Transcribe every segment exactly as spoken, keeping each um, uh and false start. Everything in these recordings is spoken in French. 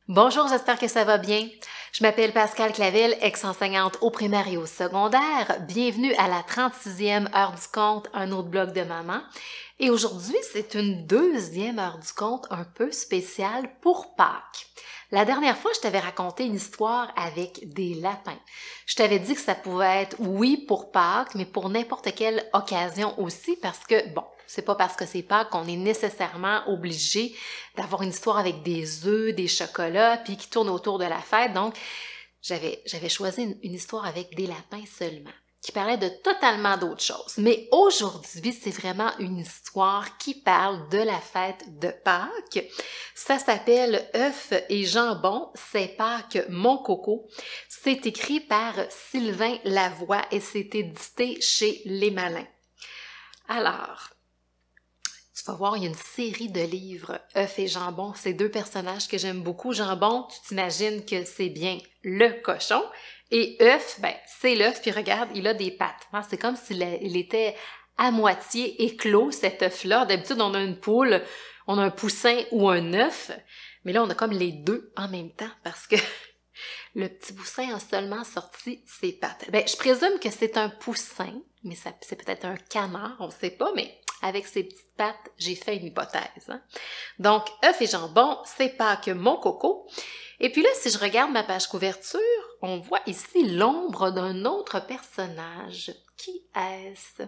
Bonjour, j'espère que ça va bien. Je m'appelle Pascale Clavel, ex-enseignante au primaire et au secondaire. Bienvenue à la trente-sixième heure du conte, un autre blog de maman. Et aujourd'hui, c'est une deuxième heure du conte un peu spéciale pour Pâques. La dernière fois, je t'avais raconté une histoire avec des lapins. Je t'avais dit que ça pouvait être, oui, pour Pâques, mais pour n'importe quelle occasion aussi, parce que, bon, c'est pas parce que c'est Pâques qu'on est nécessairement obligé d'avoir une histoire avec des œufs, des chocolats, puis qui tourne autour de la fête. Donc, j'avais, j'avais choisi une, une histoire avec des lapins seulement, qui parlait de totalement d'autres choses. Mais aujourd'hui, c'est vraiment une histoire qui parle de la fête de Pâques. Ça s'appelle Œufs et jambon, c'est Pâques, mon coco. C'est écrit par Sylvain Lavoie et c'est édité chez Les Malins. Alors, tu vas voir, il y a une série de livres, Œufs et jambon. C'est deux personnages que j'aime beaucoup. Jambon, tu t'imagines que c'est bien le cochon. Et œuf, ben, c'est l'œuf, puis regarde, il a des pattes. Hein? C'est comme s'il il était à moitié éclos, cet œuf-là. D'habitude, on a une poule, on a un poussin ou un œuf. Mais là, on a comme les deux en même temps parce que le petit poussin a seulement sorti ses pattes. Ben, je présume que c'est un poussin, mais ça, c'est peut-être un canard, on ne sait pas, mais avec ses petites pattes, j'ai fait une hypothèse. Hein? Donc, œuf et jambon, c'est Pâques, mon coco. Et puis là, si je regarde ma page couverture, on voit ici l'ombre d'un autre personnage. Qui est-ce?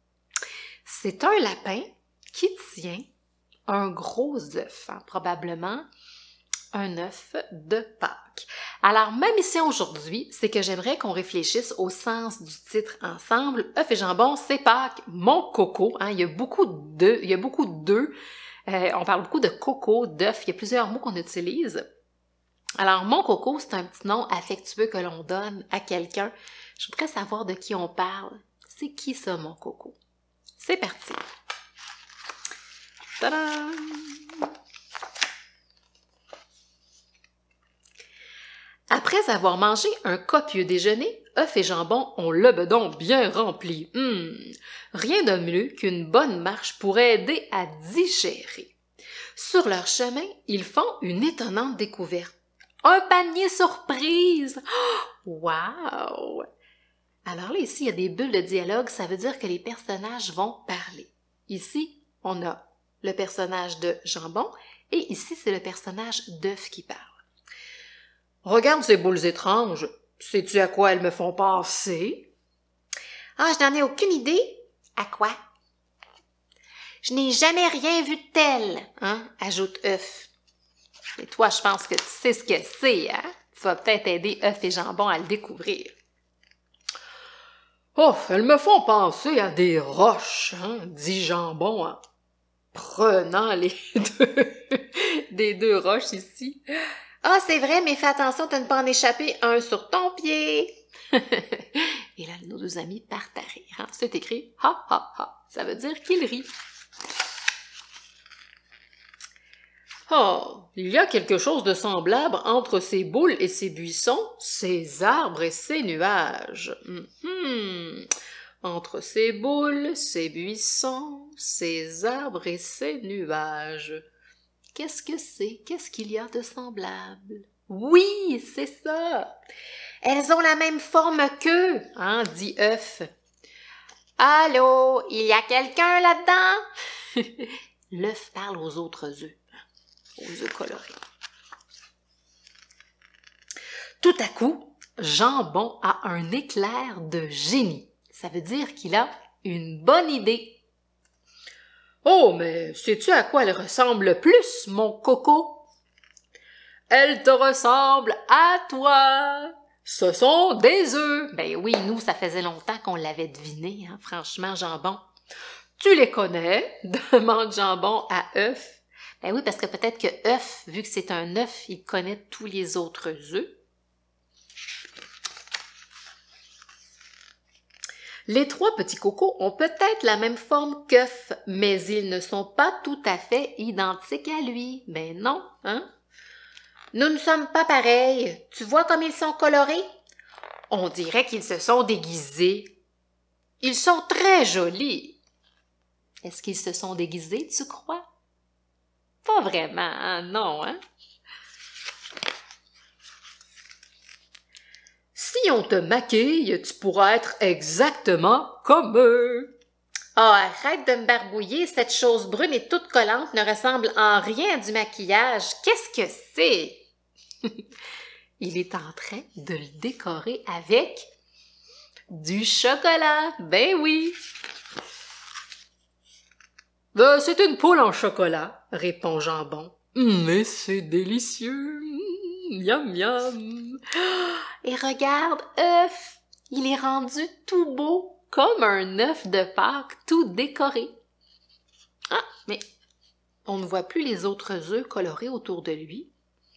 C'est un lapin qui tient un gros œuf, hein, probablement un œuf de Pâques. Alors, ma mission aujourd'hui, c'est que j'aimerais qu'on réfléchisse au sens du titre ensemble. Œuf et jambon, c'est Pâques, mon coco. Hein, il y a beaucoup de, il y a beaucoup d'œufs. Euh, on parle beaucoup de coco, d'œuf. Il y a plusieurs mots qu'on utilise. Alors, mon coco, c'est un petit nom affectueux que l'on donne à quelqu'un. Je voudrais savoir de qui on parle. C'est qui ça, mon coco? C'est parti! Tadam! Après avoir mangé un copieux déjeuner, œufs et jambon ont le bedon bien rempli. Hum, rien de mieux qu'une bonne marche pour aider à digérer. Sur leur chemin, ils font une étonnante découverte. Un panier surprise! Oh, wow! Alors là, ici, il y a des bulles de dialogue, ça veut dire que les personnages vont parler. Ici, on a le personnage de jambon et ici, c'est le personnage d'œuf qui parle. Regarde ces boules étranges. Sais-tu à quoi elles me font penser? Ah, je n'en ai aucune idée. À quoi? Je n'ai jamais rien vu de tel, hein, ajoute œuf. Et toi, je pense que tu sais ce que c'est, hein? Tu vas peut-être aider œuf et jambon à le découvrir. Oh, elles me font penser à des roches, hein, dit jambon en prenant les deux, des deux roches ici. Ah, c'est vrai, mais fais attention de ne pas en échapper un sur ton pied. Et là, nos deux amis partent à rire. Hein? C'est écrit « ha ha ha ». Ça veut dire qu'ils rient. Oh, il y a quelque chose de semblable entre ces boules et ces buissons, ces arbres et ces nuages. Mm-hmm. Entre ces boules, ces buissons, ces arbres et ces nuages. Qu'est-ce que c'est? Qu'est-ce qu'il y a de semblable? Oui, c'est ça! Elles ont la même forme qu'eux, hein, dit œuf. Allô, il y a quelqu'un là-dedans? L'œuf parle aux autres œufs, aux œufs colorés. Tout à coup, Jambon a un éclair de génie. Ça veut dire qu'il a une bonne idée. Oh, mais sais-tu à quoi elle ressemble le plus, mon coco? Elle te ressemble à toi. Ce sont des œufs. Ben oui, nous, ça faisait longtemps qu'on l'avait deviné, hein, franchement, Jambon. Tu les connais? Demande Jambon à œuf. Ben oui, parce que peut-être que œuf, vu que c'est un œuf, il connaît tous les autres œufs. Les trois petits cocos ont peut-être la même forme qu'œuf, mais ils ne sont pas tout à fait identiques à lui. Ben non, hein? Nous ne sommes pas pareils. Tu vois comme ils sont colorés? On dirait qu'ils se sont déguisés. Ils sont très jolis. Est-ce qu'ils se sont déguisés, tu crois? Pas vraiment, hein? Non, hein? si on te maquille, tu pourras être exactement comme eux. » « Oh, arrête de me barbouiller, cette chose brune et toute collante ne ressemble en rien à du maquillage. Qu'est-ce que c'est? » Il est en train de le décorer avec du chocolat. Ben oui! Ben, c'est une poule en chocolat, répond Jambon. Mais c'est délicieux. Miam, miam. Et regarde, œuf, il est rendu tout beau, comme un œuf de Pâques tout décoré. Ah, mais on ne voit plus les autres œufs colorés autour de lui.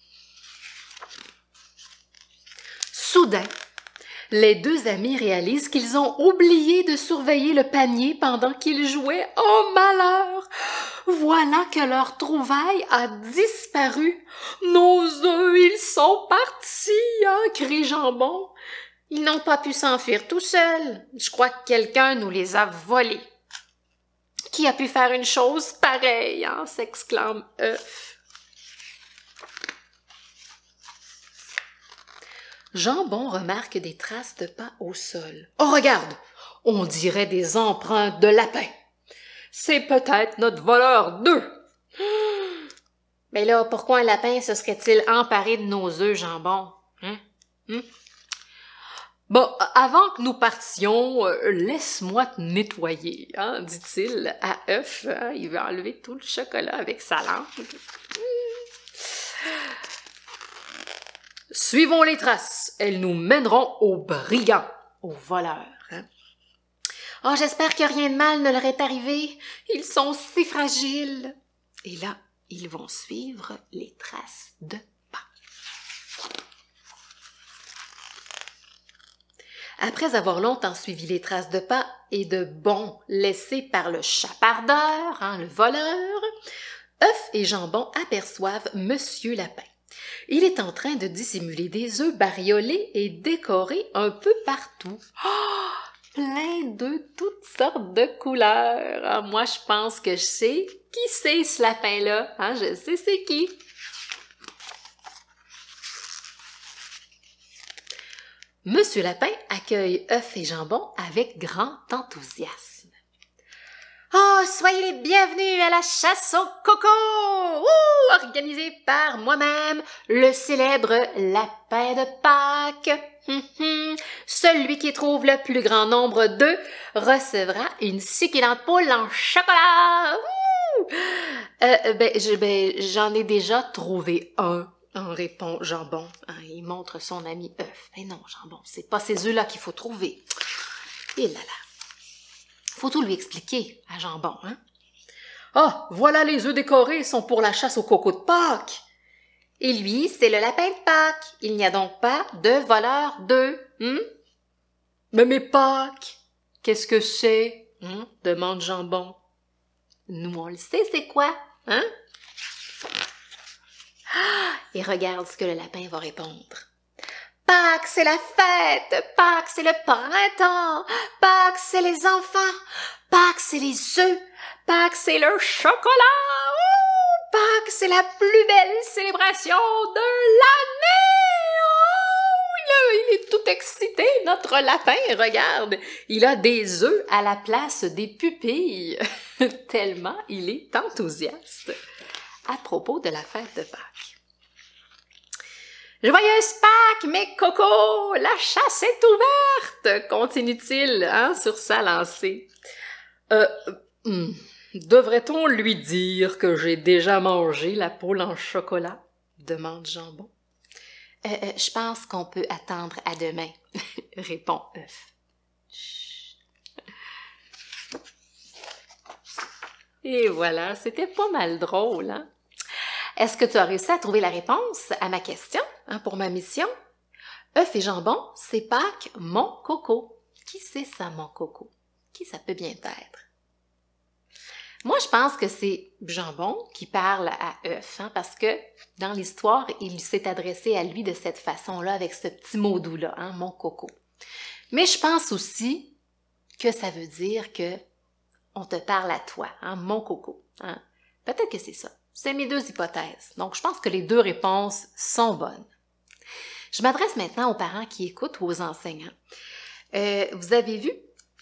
Soudain, les deux amis réalisent qu'ils ont oublié de surveiller le panier pendant qu'ils jouaient. Oh malheur! Voilà que leur trouvaille a disparu. Nos œufs, ils sont partis, hein, crie Jambon. Ils n'ont pas pu s'enfuir tout seuls. Je crois que quelqu'un nous les a volés. Qui a pu faire une chose pareille, hein, s'exclame œuf. Jambon remarque des traces de pas au sol. Oh, regarde! On dirait des empreintes de lapin. C'est peut-être notre voleur d'œufs. Mais là, pourquoi un lapin se serait-il emparé de nos œufs, Jambon? Hein? Hum? Bon, avant que nous partions, euh, laisse-moi te nettoyer, hein, dit-il à œuf. Hein, il va enlever tout le chocolat avec sa lampe. Suivons les traces. Elles nous mèneront aux brigands, aux voleurs. Hein. Oh, j'espère que rien de mal ne leur est arrivé. Ils sont si fragiles. Et là, ils vont suivre les traces de pas. Après avoir longtemps suivi les traces de pas et de bonds laissés par le chapardeur, hein, le voleur, œuf et Jambon aperçoivent Monsieur Lapin. Il est en train de dissimuler des œufs bariolés et décorés un peu partout. Oh, plein d'œufs, toutes sortes de couleurs. Ah, moi, je pense que je sais qui c'est ce lapin-là. Hein, je sais c'est qui. Monsieur Lapin accueille œuf et Jambon avec grand enthousiasme. Oh, soyez les bienvenus à la chasse au coco, Ouh, organisée par moi-même, le célèbre lapin de Pâques. Hum, hum. Celui qui trouve le plus grand nombre d'œufs recevra une succulente poule en chocolat. Euh, ben, je, ben, j'en ai déjà trouvé un. En répond Jambon. Hein, il montre son ami œuf. Mais non, Jambon, c'est pas ces œufs-là qu'il faut trouver. Et là là. Faut tout lui expliquer à Jambon, hein? Ah, voilà les œufs décorés sont pour la chasse au coco de Pâques. Et lui, c'est le lapin de Pâques. Il n'y a donc pas de voleur d'œufs. Hum? Mais mes Pâques, qu'est-ce que c'est? Hum? Demande Jambon. Nous, on le sait, c'est quoi? Hein? Ah, et regarde ce que le lapin va répondre. Pâques, c'est la fête! Pâques, c'est le printemps! Pâques, c'est les enfants! Pâques, c'est les œufs! Pâques, c'est le chocolat! Ouh! Pâques, c'est la plus belle célébration de l'année! Oh, il est tout excité, notre lapin, regarde! Il a des œufs à la place des pupilles, tellement il est enthousiaste à propos de la fête de Pâques. Joyeuse Pâques, mes cocos! La chasse est ouverte! Continue-t-il, hein, sur sa lancée. Euh, hmm, devrait-on lui dire que j'ai déjà mangé la poule en chocolat? Demande Jambon. Euh, euh, je pense qu'on peut attendre à demain, répond œuf. Et voilà, c'était pas mal drôle, hein? Est-ce que tu as réussi à trouver la réponse à ma question, hein, pour ma mission? œuf et Jambon, c'est Pâques, mon coco. Qui c'est ça, mon coco? Qui ça peut bien être? Moi, je pense que c'est Jambon qui parle à œuf, hein, parce que dans l'histoire, il s'est adressé à lui de cette façon-là, avec ce petit mot doux-là, hein, mon coco. Mais je pense aussi que ça veut dire que on te parle à toi, hein, mon coco. Hein. Peut-être que c'est ça. C'est mes deux hypothèses. Donc, je pense que les deux réponses sont bonnes. Je m'adresse maintenant aux parents qui écoutent ou aux enseignants. Euh, vous avez vu,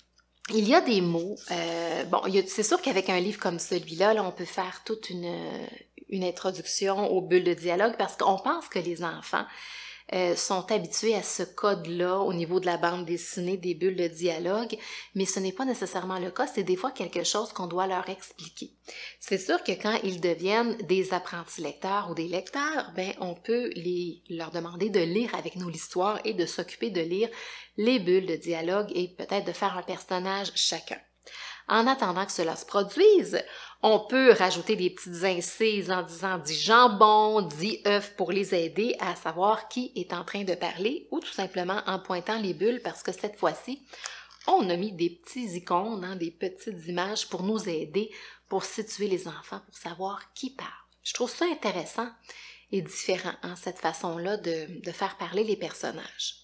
il y a des mots, euh, bon, c'est sûr qu'avec un livre comme celui-là, là, on peut faire toute une, une introduction aux bulles de dialogue parce qu'on pense que les enfants euh, sont habitués à ce code-là au niveau de la bande dessinée des bulles de dialogue, mais ce n'est pas nécessairement le cas, c'est des fois quelque chose qu'on doit leur expliquer. C'est sûr que quand ils deviennent des apprentis lecteurs ou des lecteurs, ben on peut les, leur demander de lire avec nous l'histoire et de s'occuper de lire les bulles de dialogue et peut-être de faire un personnage chacun. En attendant que cela se produise, on peut rajouter des petites incises en disant « dit jambon »,« dit œuf » pour les aider à savoir qui est en train de parler ou tout simplement en pointant les bulles parce que cette fois-ci, on a mis des petits icônes, hein, des petites images pour nous aider, pour situer les enfants, pour savoir qui parle. Je trouve ça intéressant et différent, hein, cette façon-là de, de faire parler les personnages.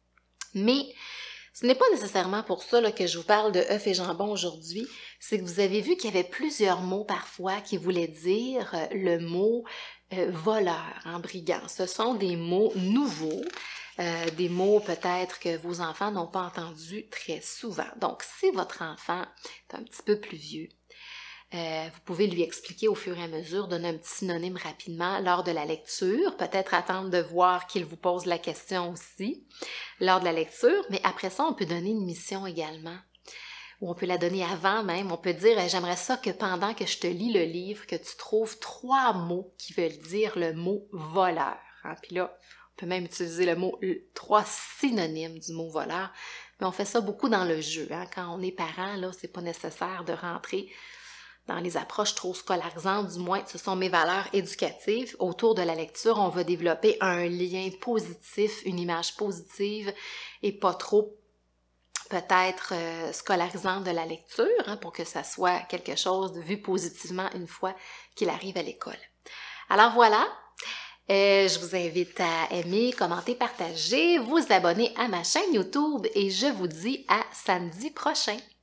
Mais ce n'est pas nécessairement pour ça là, que je vous parle de œuf et jambon aujourd'hui, c'est que vous avez vu qu'il y avait plusieurs mots parfois qui voulaient dire euh, le mot euh, voleur, en brigand. Ce sont des mots nouveaux, euh, des mots peut-être que vos enfants n'ont pas entendus très souvent. Donc, si votre enfant est un petit peu plus vieux, Euh, vous pouvez lui expliquer au fur et à mesure, donner un petit synonyme rapidement lors de la lecture, peut-être attendre de voir qu'il vous pose la question aussi lors de la lecture, mais après ça, on peut donner une mission également, ou on peut la donner avant même, on peut dire « j'aimerais ça que pendant que je te lis le livre, que tu trouves trois mots qui veulent dire le mot voleur hein? ». Puis là, on peut même utiliser le mot, trois synonymes du mot voleur, mais on fait ça beaucoup dans le jeu. Hein? Quand on est parent, là, c'est pas nécessaire de rentrer dans les approches trop scolarisantes, du moins, ce sont mes valeurs éducatives. Autour de la lecture, on va développer un lien positif, une image positive et pas trop peut-être euh, scolarisante de la lecture, hein, pour que ça soit quelque chose de vu positivement une fois qu'il arrive à l'école. Alors voilà, euh, je vous invite à aimer, commenter, partager, vous abonner à ma chaîne YouTube et je vous dis à samedi prochain.